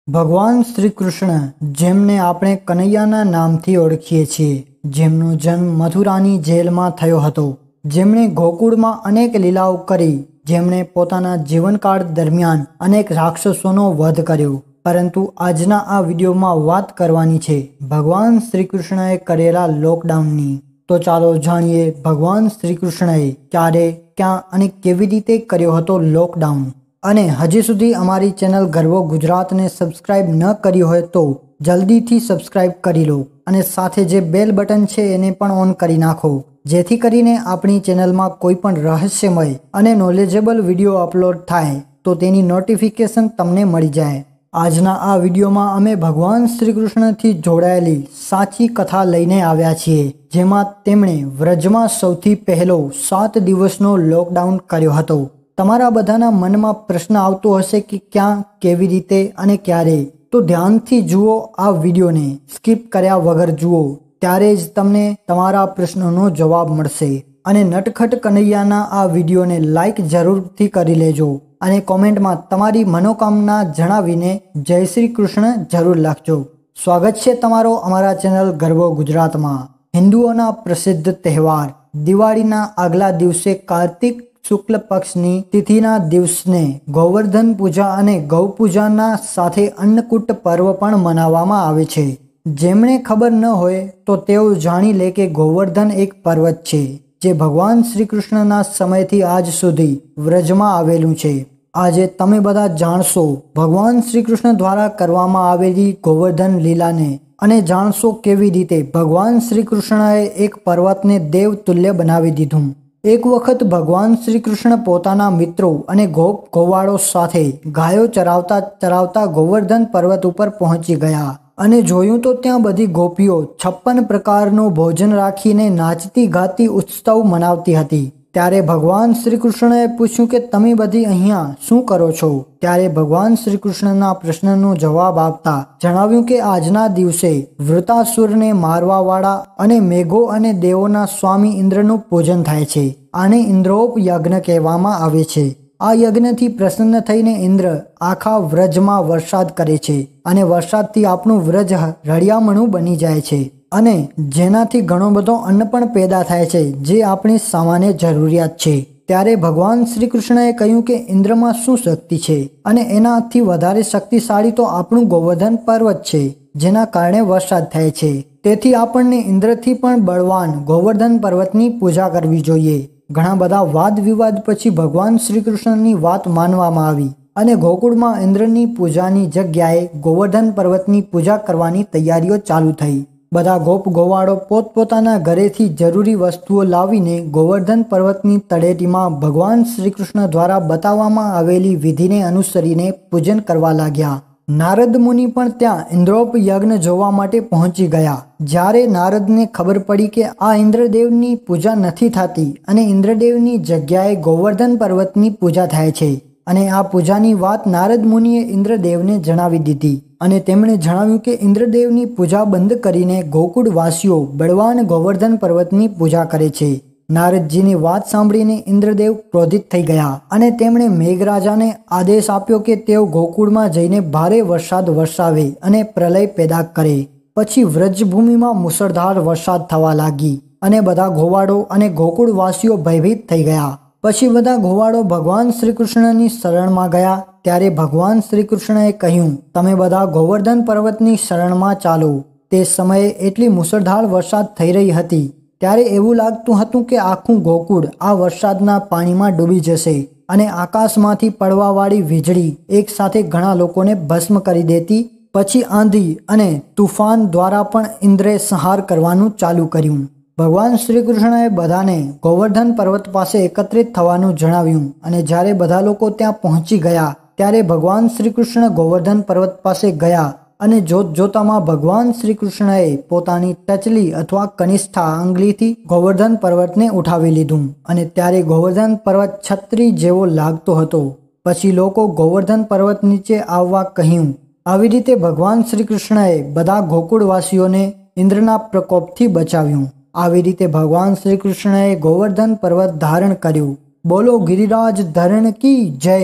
ભગવાન શ્રી કૃષ્ણ, જેમને આપણે કનૈયાના નામથી ઓળખીએ છીએ, જેમનો જન્મ મથુરાની જેલમાં થયો હતો, જેમણે ગોકુળમાં અનેક લીલાઓ કરી, જેમણે પોતાના જીવનકાળ દરમિયાન અનેક રાક્ષસોનો વધ કર્યો, પરંતુ આજના આ વિડીયોમાં વાત કરવાની છે ભગવાન શ્રી કૃષ્ણએ કરેલા લોકડાઉનની। તો ચાલો જાણીએ ભગવાન શ્રી કૃષ્ણએ ક્યારે, ક્યાં અને કેવી રીતે કર્યો હતો લોકડાઉન। અને હજી સુધી અમારી ચેનલ ગર્વો ગુજરાતને સબસ્ક્રાઇબ ન કરી હોય તો જલ્દીથી સબસ્ક્રાઇબ કરી લો અને સાથે જે બેલ બટન છે એને પણ ઓન કરી નાખો, જેથી કરીને આપણી ચેનલમાં કોઈ પણ રહસ્યમય અને નોલેજેબલ વિડીયો અપલોડ થાય તો તેની નોટિફિકેશન તમને મળી જાય। આજના આ વિડીયોમાં અમે ભગવાન શ્રી કૃષ્ણથી જોડાયેલી સાચી કથા લઈને આવ્યા છીએ, જેમાં તેમણે વ્રજમાં સૌથી પહેલો 7 દિવસનો લોકડાઉન કર્યો હતો। તમારા બધાના મનમાં પ્રશ્ન આવતો હશે કે ક્યાં, કેવી રીતે અને ક્યારે, તો ધ્યાનથી જુઓ આ વિડીયોને, સ્કીપ કર્યા વગર જુઓ, ત્યારે જ તમને તમારા પ્રશ્નોનો જવાબ મળશે। અને નટખટ કનૈયાના આ વિડીયોને લાઈક જરૂરથી કરી લેજો અને કોમેન્ટમાં તમારી મનોકામના જણાવીને જય શ્રી કૃષ્ણ જરૂર લખજો। સ્વાગત છે તમારો અમારા ચેનલ ગર્વો ગુજરાતમાં। હિન્દુઓના પ્રસિદ્ધ તહેવાર દિવાળીના આગલા દિવસે કાર્તિક શુક્લ પક્ષની તિથિના દિવસને ગોવર્ધન પૂજા અને ગૌ પૂજાના સાથે અન્નકૂટ પર્વ પણ મનાવવામાં આવે છે। જેમને ખબર ન હોય તો તેઓ જાણી લે કે ગોવર્ધન એક પર્વત છે જે ભગવાન શ્રી કૃષ્ણના સમયથી આજ સુધી વ્રજમાં આવેલું છે। આજે તમે બધા જાણશો ભગવાન શ્રી કૃષ્ણ દ્વારા કરવામાં આવેલી ગોવર્ધન લીલાને અને જાણશો કેવી રીતે ભગવાન શ્રી કૃષ્ણએ એક પર્વતને દેવ તુલ્ય બનાવી દીધું। એક વખત ભગવાન શ્રી કૃષ્ણ પોતાના મિત્રો અને ગોવાળો સાથે ગાયો ચરાવતા ચરાવતા ગોવર્ધન પર્વત ઉપર પહોંચી ગયા અને જોયું તો ત્યાં બધી ગોપીઓ 56 પ્રકારનું ભોજન રાખીને નાચતી ગાતી ઉત્સવ મનાવતી હતી। ત્યારે ભગવાન શ્રી કૃષ્ણએ પૂછ્યું કે તમે બધી અહીંયા શું કરો છો? ત્યારે ભગવાન શ્રી કૃષ્ણના પ્રશ્નનો જવાબ આપતા જણાવ્યું કે આજના દિવસે વૃતાસુરને મારવાવાળા અને મેઘો અને દેવોના સ્વામી ઇન્દ્રનું પૂજન થાય છે। આને ઇન્દ્રોપ યજ્ઞ કહેવામાં આવે છે। આ યજ્ઞથી પ્રસન્ન થઈને ઇન્દ્ર આખા વ્રજમાં વરસાદ કરે છે અને વરસાદથી આપણું વ્રજ રળિયામણું બની જાય છે અને જેનાથી ઘણો બધો અન્ન પણ પેદા થાય છે, જે આપણી સામાન્ય જરૂરિયાત છે। ત્યારે ભગવાન શ્રી કૃષ્ણએ કહ્યું કે ઇન્દ્રમાં શું શક્તિ છે અને એનાથી વધારે શક્તિશાળી તો આપણું ગોવર્ધન પર્વત છે, જેના કારણે વરસાદ થાય છે। તેથી આપણને ઇન્દ્રથી પણ બળવાન ગોવર્ધન પર્વતની પૂજા કરવી જોઈએ। ઘણા બધા વાદ વિવાદ પછી ભગવાન શ્રી કૃષ્ણની વાત માનવામાં આવી અને ગોકુળમાં ઇન્દ્રની પૂજાની જગ્યાએ ગોવર્ધન પર્વતની પૂજા કરવાની તૈયારીઓ ચાલુ થઈ। બધા ગોવાળો પોતપોતાના ઘરેથી જરૂરી વસ્તુઓ લાવીને ગોવર્ધન પર્વતની તળેટીમાં ભગવાન શ્રી કૃષ્ણ દ્વારા બતાવવામાં આવેલી વિધિને અનુસરીને પૂજન કરવા લાગ્યા। નારદ મુનિ પણ ત્યાં ઇન્દ્રોપ યજ્ઞ જોવા માટે પહોંચી ગયા। જ્યારે નારદને ખબર પડી કે આ ઇન્દ્રદેવની પૂજા નથી થતી અને ઇન્દ્રદેવની જગ્યાએ ગોવર્ધન પર્વતની પૂજા થાય છે અને આ પૂજાની વાત નારદ મુનિએ ઇન્દ્રદેવને જણાવી દીધી અને તેમણે જણાવ્યું કે ઇન્દ્રદેવની પૂજા બંધ કરીને ગોકુળવાસીઓ બળવાન ગોવર્ધન પર્વતની પૂજા કરે છે। નારદજીની વાત સાંભળીને ઇન્દ્રદેવ ક્રોધિત થઈ ગયા અને તેમણે મેઘરાજાને આદેશ આપ્યો કે તેઓ ગોકુળમાં જઈને ભારે વરસાદ વરસાવે અને પ્રલય પેદા કરે। પછી વ્રજભૂમિમાં મુશળધાર વરસાદ થવા લાગી અને બધા ગોવાળો અને ગોકુળવાસીઓ ભયભીત થઈ ગયા। પછી બધા ગોવાળો ભગવાન શ્રી કૃષ્ણની શરણમાં ગયા। ત્યારે ભગવાન શ્રી કૃષ્ણએ કહ્યું, તમે બધા ગોવર્ધન પર્વતની શરણમાં ચાલો। તે સમયે એટલી મુશળધાર વરસાદ થઈ રહી હતી ત્યારે એવું લાગતું હતું કે આખું ગોકુળ આ વરસાદના પાણીમાં ડૂબી જશે અને આકાશમાંથી પડવાવાળી વીજળી એક સાથે ઘણા લોકોને ભસ્મ કરી દેતી। પછી આંધી અને તુફાન દ્વારા પણ ઇન્દ્રે સંહાર કરવાનું ચાલુ કર્યું। ભગવાન શ્રી કૃષ્ણએ બધાને ગોવર્ધન પર્વત પાસે એકત્રિત થવાનું જણાવ્યું અને જ્યારે બધા લોકો ત્યાં પહોંચી ગયા ત્યારે ભગવાન શ્રી કૃષ્ણ ગોવર્ધન પર્વત પાસે ગયા અને જોતજોતામાં ભગવાન શ્રી કૃષ્ણએ પોતાની ટચલી અથવા કનિષ્ઠા આંગળીથી ગોવર્ધન પર્વતને ઉઠાવી લીધું અને ત્યારે ગોવર્ધન પર્વત છત્રી જેવો લાગતો હતો। પછી લોકો ગોવર્ધન પર્વત નીચે આવવા કહ્યું। આવી રીતે ભગવાન શ્રી કૃષ્ણએ બધા ગોકુળવાસીઓને ઇન્દ્રના પ્રકોપથી બચાવ્યું। આવી રીતે ભગવાન શ્રી કૃષ્ણએ ગોવર્ધન પર્વત ધારણ કર્યું। બોલો ગિરિરાજ ધરણ કી જય।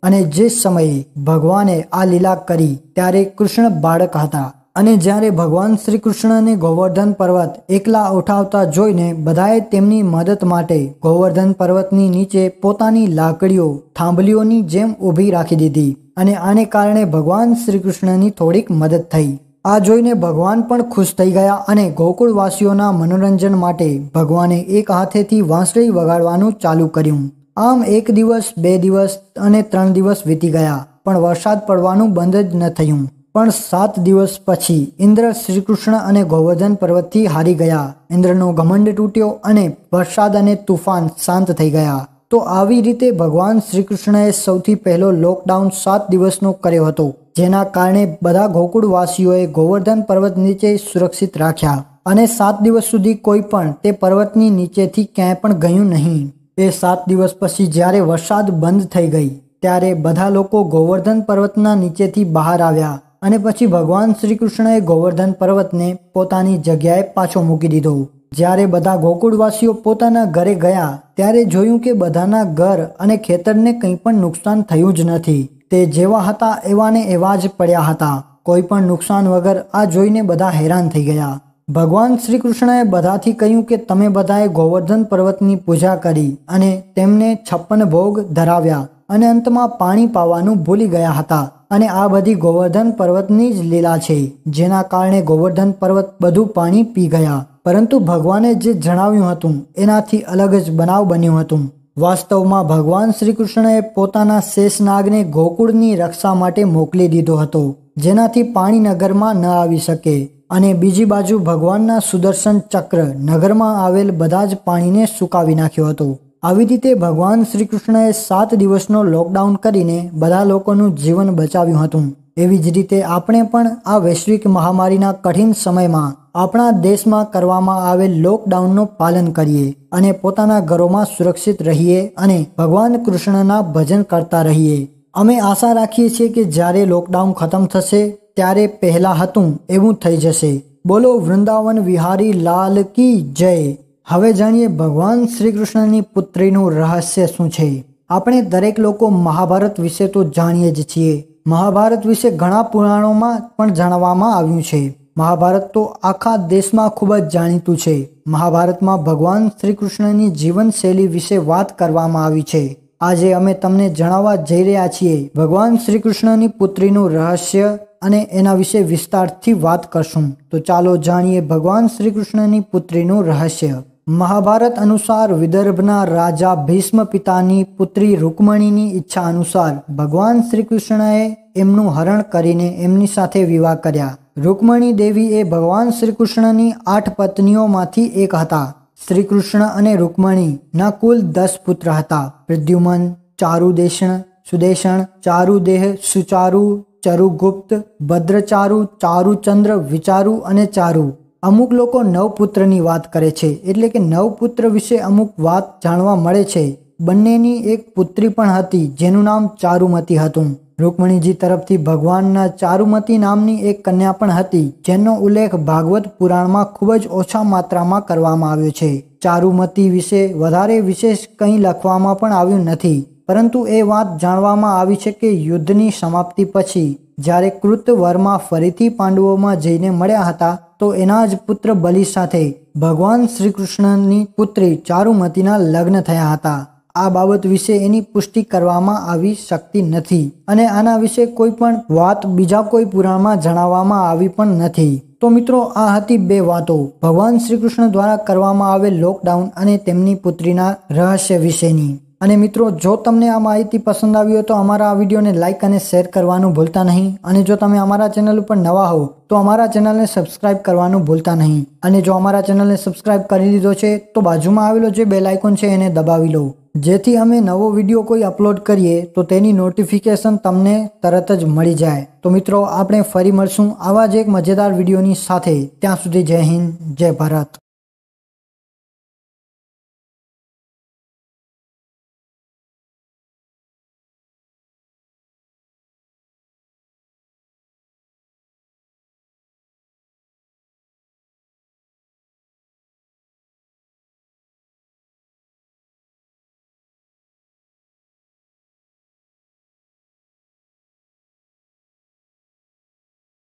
અને જે સમયે ભગવાને આ લીલા કરી ત્યારે કૃષ્ણ બાળક હતા અને જ્યારે ભગવાન શ્રી કૃષ્ણને ગોવર્ધન પર્વત એકલા ઉઠાવતા જોઈને બધાએ તેમની મદદ માટે ગોવર્ધન પર્વતની નીચે પોતાની લાકડીઓ થાંભલીઓની જેમ ઊભી રાખી દીધી અને આને કારણે ભગવાન શ્રી કૃષ્ણની થોડીક મદદ થઈ। આ જોઈને ભગવાન પણ ખુશ થઈ ગયા અને ગોકુળવાસીઓના મનોરંજન માટે ભગવાને એક હાથેથી વાંસળી વગાડવાનું ચાલુ કર્યું। આમ 1 દિવસ 2 દિવસ અને 3 દિવસ વીતી ગયા પણ વરસાદ પડવાનું બંધ જ ન થયું। પણ 7 દિવસ પછી ઇન્દ્ર શ્રીકૃષ્ણ અને ગોવર્ધન પર્વતથી હારી ગયા। ઇન્દ્રનો ઘમંડ તૂટ્યો અને વરસાદ અને તુફાન શાંત થઈ ગયા। તો આવી રીતે ભગવાન શ્રીકૃષ્ણએ સૌથી પહેલો લોકડાઉન 7 દિવસનો કર્યો હતો, જેના કારણે બધા ગોકુળવાસીઓએ ગોવર્ધન પર્વત નીચે સુરક્ષિત રાખ્યા અને 7 દિવસ સુધી કોઈ પણ તે પર્વતની નીચેથી ક્યાંય પણ ગયું નહીં। તે 7 દિવસ પછી જ્યારે વરસાદ બંધ થઈ ગઈ ત્યારે બધા લોકો ગોવર્ધન પર્વતના નીચેથી બહાર આવ્યા અને પછી ભગવાન શ્રી કૃષ્ણએ ગોવર્ધન પર્વતને પોતાની જગ્યાએ પાછો મૂકી દીધો। જ્યારે બધા ગોકુળવાસીઓ પોતાના ઘરે ગયા ત્યારે જોયું કે બધાના ઘર અને ખેતરને કંઈ પણ નુકસાન થયું જ નથી। તે જેવા હતા એવાને એવા જ પડ્યા હતા, કોઈ પણ નુકસાન વગર। આ જોઈને બધા હેરાન થઈ ગયા। ભગવાન શ્રી કૃષ્ણએ બધાથી કહ્યું કે તમે બધાએ ગોવર્ધન પર્વતની પૂજા કરી અને તેમને 56 ભોગ ધરાવ્યા અને અંતમાં પાણી પાવાનું ભૂલી ગયા હતા અને આ બધી ગોવર્ધન પર્વતની જ લીલા છે, જેના કારણે ગોવર્ધન પર્વત બધું પાણી પી ગયા। પરંતુ ભગવાને જે જણાવ્યું હતું એનાથી અલગ જ બનાવ બન્યું હતું। વાસ્તવમાં ભગવાન શ્રી કૃષ્ણએ પોતાના શેષનાગને ગોકુળની રક્ષા માટે મોકલી દીધો હતો, જેનાથી પાણી નગરમાં ન આવી શકે અને બીજી બાજુ ભગવાનના સુદર્શન ચક્ર નગરમાં આવેલ બધા જ પાણીને સુકાવી નાખ્યો હતો। આવી રીતે ભગવાન શ્રી કૃષ્ણએ 7 દિવસનો લોકડાઉન કરીને બધા લોકોનું જીવન બચાવ્યું હતું। એવી જ રીતે આપણે પણ આ વૈશ્વિક મહામારીના કઠિન સમયમાં આપણા દેશમાં કરવામાં આવેલ લોકડાઉનનું પાલન કરીએ અને પોતાના ઘરોમાં સુરક્ષિત રહીએ અને ભગવાન કૃષ્ણના ભજન કરતા રહીએ। અમે આશા રાખીએ છીએ કે જ્યારે લોકડાઉન ખતમ થશે ત્યારે પહેલા હતું એવું થઈ જશે। બોલો વૃંદાવન વિહારી લાલ કી જય। હવે જાણીએ ભગવાન શ્રી કૃષ્ણની પુત્રીનું રહસ્ય શું છે। આપણે દરેક લોકો મહાભારત વિશે તો જાણીએ જ છીએ। મહાભારત વિશે ઘણા પુરાણોમાં પણ જાણવામાં આવ્યું છે। મહાભારત તો આખા દેશમાં ખૂબ જ જાણીતું છે। મહાભારતમાં ભગવાન શ્રી કૃષ્ણની જીવનશૈલી વિશે વાત કરવામાં આવી છે। આજે અમે તમને જણાવવા જઈ રહ્યા છીએ ભગવાન શ્રી કૃષ્ણની પુત્રીનું રહસ્ય અને એના વિશે વિસ્તારથી વાત કરશું। તો ચાલો જાણીએ ભગવાન શ્રી કૃષ્ણની પુત્રીનું રહસ્ય। મહાભારત અનુસાર વિદર્ભના રાજા ભીષ્મ પિતાની પુત્રી રૂકમણીની ઈચ્છા અનુસાર ભગવાન શ્રી કૃષ્ણએ એમનું હરણ કરીને એમની સાથે વિવાહ કર્યા। રૂકમણી દેવી એ ભગવાન શ્રી કૃષ્ણની 8 પત્નીઓમાંથી એક હતા। શ્રી કૃષ્ણ અને રૂકમણીના કુલ 10 પુત્ર હતા। પ્રદ્યુમન, ચારુદેષણ, સુદેષણ, ચારુદેહ, સુચારુ, ચરુગુપ્ત, ભદ્રચારુ, ચારુચંદ્ર, વિચારુ અને ચારુ। અમુક લોકો 9 પુત્રની વાત કરે છે, એટલે કે 9 પુત્ર વિશે અમુક વાત જાણવા મળે છે। બંનેની એક પુત્રી પણ હતી જેનું નામ ચારુમતી હતું। રૂકમણીજી તરફથી ભગવાનના ચારુમતી નામની એક કન્યા પણ હતી, જેનો ઉલ્લેખ ભાગવત પુરાણમાં ખૂબ જ ઓછા માત્રામાં કરવામાં આવ્યો છે। ચારુમતી વિશે વધારે વિશેષ કંઈ લખવામાં પણ આવ્યું નથી, પરંતુ એ વાત જાણવામાં આવી છે કે યુદ્ધની સમાપ્તિ પછી જ્યારે કૃતવર્મા ફરીથી પાંડવોમાં જઈને મળ્યા હતા તો એના જ પુત્ર બલિ સાથે ભગવાન શ્રી કૃષ્ણની પુત્રી ચારુમતીના લગ્ન થયા હતા। આ બાબત વિશે એની પુષ્ટિ કરવામાં આવી શકતી નથી અને આના વિશે કોઈ પણ વાત બીજા કોઈ પુરાણમાં જણાવવામાં આવી પણ નથી। તો મિત્રો, આ હતી 2 વાતો ભગવાન શ્રી કૃષ્ણ દ્વારા કરવામાં આવેલ લોકડાઉન અને તેમની પુત્રીના રહસ્ય વિશેની। અને મિત્રો, જો તમને આ માહિતી પસંદ આવી હોય તો અમારા આ વિડીયોને લાઇક અને શેર કરવાનું ભૂલતા નહીં અને જો તમે અમારા ચેનલ ઉપર નવા હો તો અમારા ચેનલને સબસ્ક્રાઇબ કરવાનું ભૂલતા નહીં અને જો અમારા ચેનલને સબસ્ક્રાઇબ કરી દીધો છે તો બાજુમાં આવેલો જે બેલ આઇકોન છે એને દબાવી લો, જેથી અમે નવો વિડીયો કોઈ અપલોડ કરીએ તો તેની નોટિફિકેશન તમને તરત જ મળી જાય। તો મિત્રો, આપણે ફરી મળશું આવા જ એક મજેદાર વિડીયોની સાથે। ત્યાં સુધી જય હિન્દ, જય ભારત।